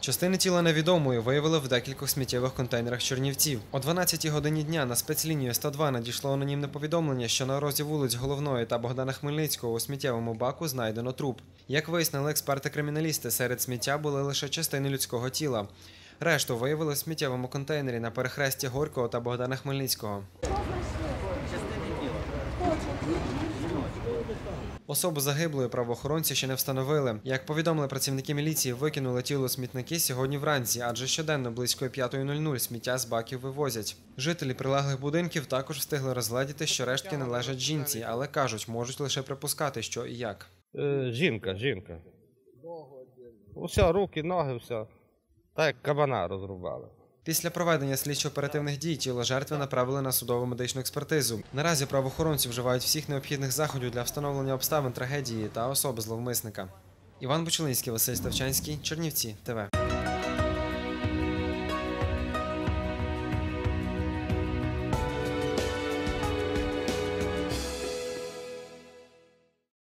Частини тіла невідомої виявили в декількох сміттєвих контейнерах Чернівців. О 12-й годині дня на спецлінію 102 надійшло анонімне повідомлення, що на розі вулиць Головної та Богдана Хмельницького у сміттєвому баку знайдено труп. Як вияснили експерти-криміналісти, серед сміття були лише частини людського тіла. Решту виявили в сміттєвому контейнері на перехресті Горького та Богдана Хмельницького. Особу загиблої правоохоронці ще не встановили. Як повідомили працівники міліції, викинули тіло у смітники сьогодні вранці, адже щоденно близько 5:00 сміття з баків вивозять. Жителі прилеглих будинків також встигли розгледіти, що рештки належать жінці, але кажуть, можуть лише припускати, що і як. Жінка. Усе, руки, ноги, все. Так як кабана розрубали. Після проведення слідчо-оперативних дій тіло жертви направили на судово медичну експертизу. Наразі правоохоронці вживають всіх необхідних заходів для встановлення обставин трагедії та особи зловмисника. Іван Бучелинський, Василь Ставчанський, Чернівці, ТВ.